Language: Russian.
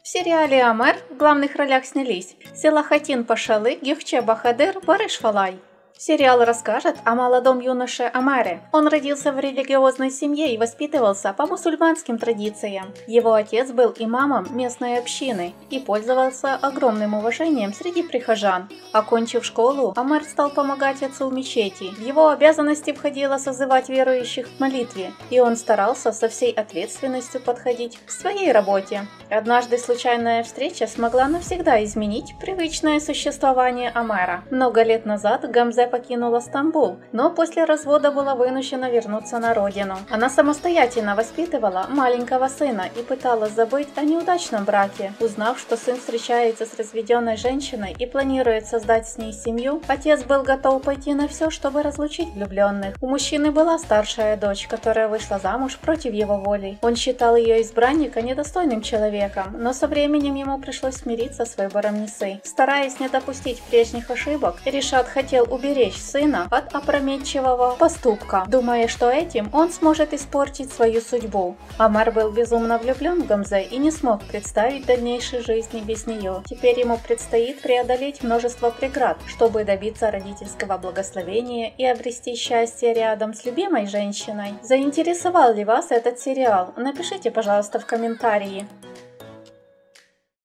сериале «Омар» в главных ролях снялись Селахатин Пашалы, Гюхче Бахадыр, Барыш Фалай. Сериал расскажет о молодом юноше Омаре. Он родился в религиозной семье и воспитывался по мусульманским традициям. Его отец был имамом местной общины и пользовался огромным уважением среди прихожан. Окончив школу, Омар стал помогать отцу в мечети. В его обязанности входило созывать верующих к молитве, и он старался со всей ответственностью подходить к своей работе. Однажды случайная встреча смогла навсегда изменить привычное существование Омара. Много лет назад Гамзе покинула Стамбул, но после развода была вынуждена вернуться на родину. Она самостоятельно воспитывала маленького сына и пыталась забыть о неудачном браке. Узнав, что сын встречается с разведенной женщиной и планирует создать с ней семью, отец был готов пойти на все, чтобы разлучить влюбленных. У мужчины была старшая дочь, которая вышла замуж против его воли. Он считал ее избранника недостойным человеком, но со временем ему пришлось смириться с выбором Нисы. Стараясь не допустить прежних ошибок, Ришат хотел уберечь сына от опрометчивого поступка, думая, что этим он сможет испортить свою судьбу. Омар был безумно влюблен в Гамзе и не смог представить дальнейшей жизни без нее. Теперь ему предстоит преодолеть множество преград, чтобы добиться родительского благословения и обрести счастье рядом с любимой женщиной. Заинтересовал ли вас этот сериал? Напишите, пожалуйста, в комментарии.